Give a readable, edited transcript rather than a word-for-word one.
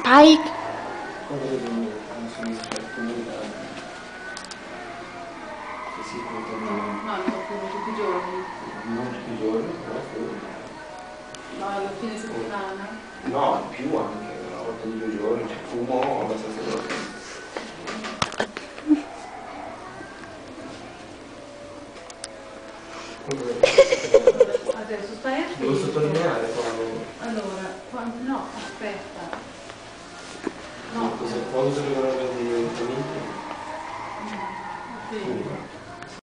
Spike? Quando vedo una sinistra comunità, che si contaminano. No, lo fumo tutti i giorni. Non tutti i giorni, però fuori. No, alla fine settimana. No, più anche, una volta di 2 giorni, cioè fumo abbastanza grosso. Adesso stai attento. Devo sottolineare quando... Allora, no, aspetta. No, Quando dovrebbero avere dei commenti? sì.